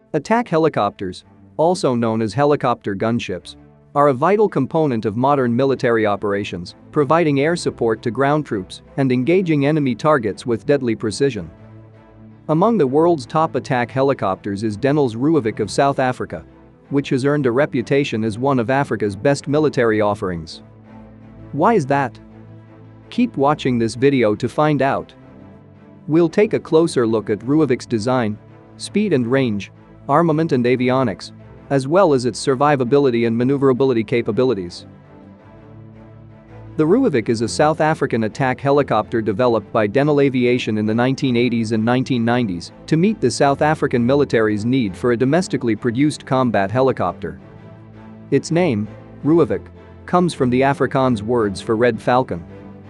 Attack helicopters, also known as helicopter gunships, are a vital component of modern military operations, providing air support to ground troops and engaging enemy targets with deadly precision. Among the world's top attack helicopters is Denel Rooivalk of South Africa, which has earned a reputation as one of Africa's best military offerings. Why is that? Keep watching this video to find out. We'll take a closer look at Rooivalk's design, speed and range, armament and avionics, as well as its survivability and maneuverability capabilities. The Rooivalk is a South African attack helicopter developed by Denel Aviation in the 1980s and 1990s to meet the South African military's need for a domestically produced combat helicopter. Its name, Rooivalk, comes from the Afrikaans words for red falcon.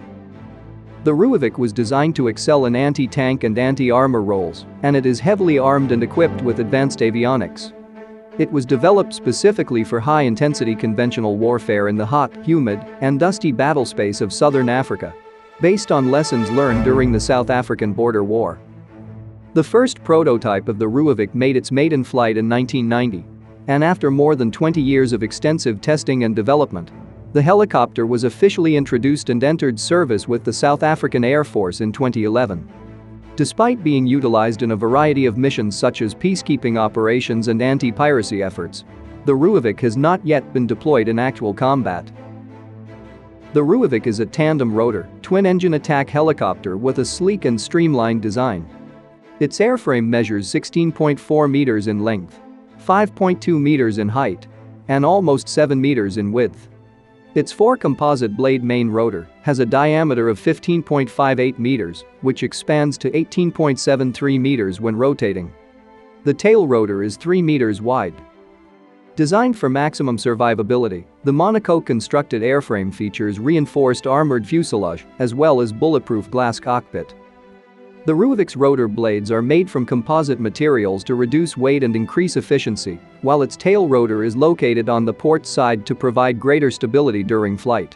The Rooivalk was designed to excel in anti-tank and anti-armor roles, and it is heavily armed and equipped with advanced avionics. It was developed specifically for high-intensity conventional warfare in the hot, humid, and dusty battlespace of southern Africa, based on lessons learned during the South African Border War. The first prototype of the Rooivalk made its maiden flight in 1990, and after more than 20 years of extensive testing and development, the helicopter was officially introduced and entered service with the South African Air Force in 2011. Despite being utilized in a variety of missions such as peacekeeping operations and anti-piracy efforts, the Rooivalk has not yet been deployed in actual combat. The Rooivalk is a tandem-rotor, twin-engine attack helicopter with a sleek and streamlined design. Its airframe measures 16.4 meters in length, 5.2 meters in height, and almost 7 meters in width. Its four-composite blade main rotor has a diameter of 15.58 meters, which expands to 18.73 meters when rotating. The tail rotor is 3 meters wide. Designed for maximum survivability, the Monaco-constructed airframe features reinforced armored fuselage as well as bulletproof glass cockpit. The Rooivalk's rotor blades are made from composite materials to reduce weight and increase efficiency, while its tail rotor is located on the port side to provide greater stability during flight.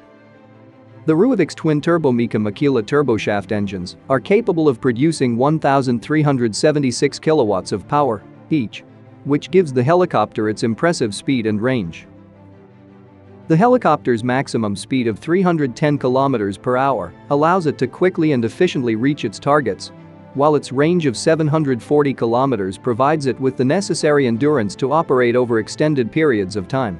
The Rooivalk's twin-turbo Makila turboshaft engines are capable of producing 1,376 kilowatts of power each, which gives the helicopter its impressive speed and range. The helicopter's maximum speed of 310 km per hour allows it to quickly and efficiently reach its targets, while its range of 740 km provides it with the necessary endurance to operate over extended periods of time.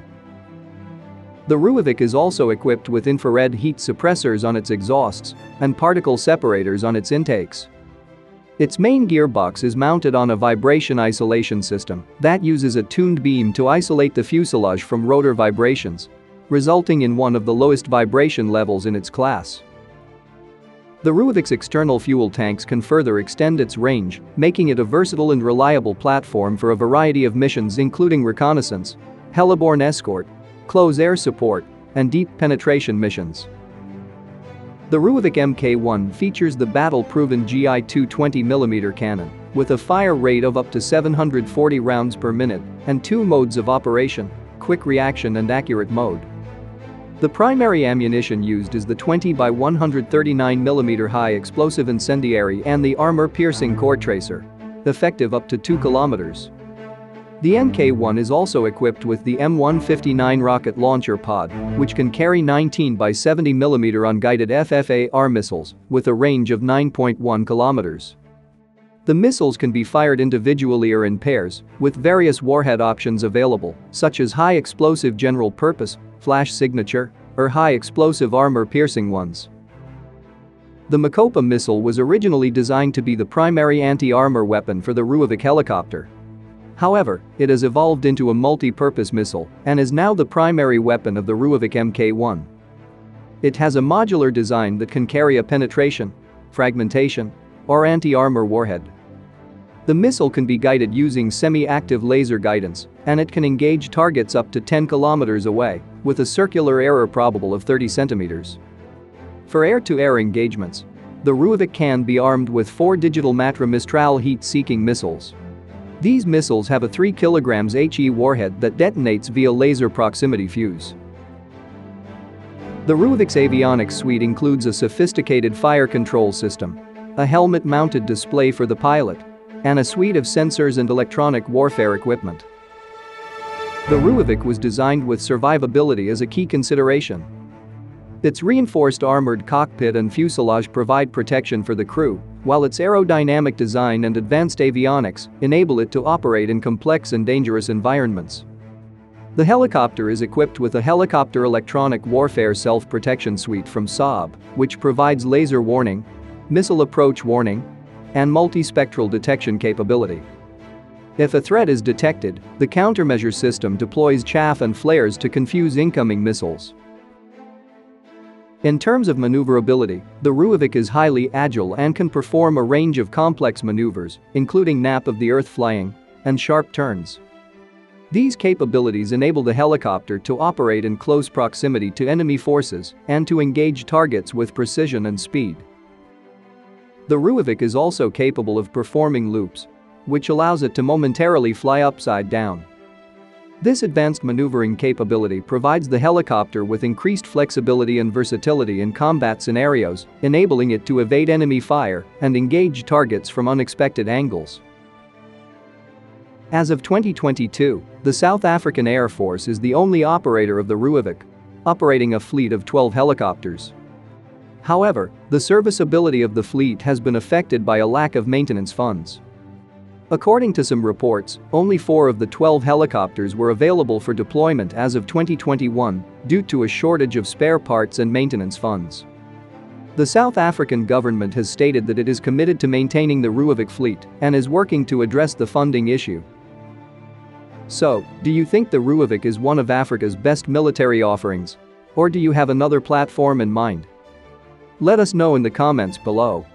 The Rooivalk is also equipped with infrared heat suppressors on its exhausts and particle separators on its intakes. Its main gearbox is mounted on a vibration isolation system that uses a tuned beam to isolate the fuselage from rotor vibrations, resulting in one of the lowest vibration levels in its class. The Rooivalk's external fuel tanks can further extend its range, making it a versatile and reliable platform for a variety of missions including reconnaissance, heliborne escort, close air support, and deep penetration missions. The Rooivalk Mk1 features the battle-proven GI-2 20mm cannon with a fire rate of up to 740 rounds per minute and two modes of operation: quick reaction and accurate mode. The primary ammunition used is the 20 by 139mm high explosive incendiary and the armor-piercing core tracer, effective up to 2 kilometers. The Mk1 is also equipped with the M159 rocket launcher pod, which can carry 19 by 70mm unguided FFAR missiles with a range of 9.1 kilometers. The missiles can be fired individually or in pairs, with various warhead options available, such as high-explosive general-purpose, flash signature, or high-explosive armor-piercing ones. The Makopa missile was originally designed to be the primary anti-armor weapon for the Rooivalk helicopter. However, it has evolved into a multi-purpose missile and is now the primary weapon of the Rooivalk Mk1. It has a modular design that can carry a penetration, fragmentation, or anti-armor warhead. The missile can be guided using semi-active laser guidance, and it can engage targets up to 10 kilometers away, with a circular error probable of 30 centimeters. For air-to-air engagements, the Rooivalk can be armed with 4 digital Matra Mistral heat-seeking missiles. These missiles have a 3 kg HE warhead that detonates via laser proximity fuse. The Rooivalk's avionics suite includes a sophisticated fire control system, a helmet-mounted display for the pilot, and a suite of sensors and electronic warfare equipment. The Rooivalk was designed with survivability as a key consideration. Its reinforced armored cockpit and fuselage provide protection for the crew, while its aerodynamic design and advanced avionics enable it to operate in complex and dangerous environments. The helicopter is equipped with a helicopter electronic warfare self-protection suite from Saab, which provides laser warning, missile approach warning, and multispectral detection capability. If a threat is detected, the countermeasure system deploys chaff and flares to confuse incoming missiles. In terms of maneuverability, the Rooivalk is highly agile and can perform a range of complex maneuvers, including nap of the earth flying and sharp turns. These capabilities enable the helicopter to operate in close proximity to enemy forces and to engage targets with precision and speed. The Rooivalk is also capable of performing loops, which allows it to momentarily fly upside down. This advanced maneuvering capability provides the helicopter with increased flexibility and versatility in combat scenarios, enabling it to evade enemy fire and engage targets from unexpected angles. As of 2022, the South African Air Force is the only operator of the Rooivalk, operating a fleet of 12 helicopters. However, the serviceability of the fleet has been affected by a lack of maintenance funds. According to some reports, only 4 of the 12 helicopters were available for deployment as of 2021 due to a shortage of spare parts and maintenance funds. The South African government has stated that it is committed to maintaining the Rooivalk fleet and is working to address the funding issue. So, do you think the Rooivalk is one of Africa's best military offerings? Or do you have another platform in mind? Let us know in the comments below.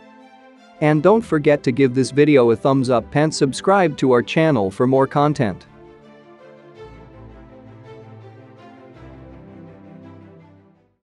And don't forget to give this video a thumbs up and subscribe to our channel for more content.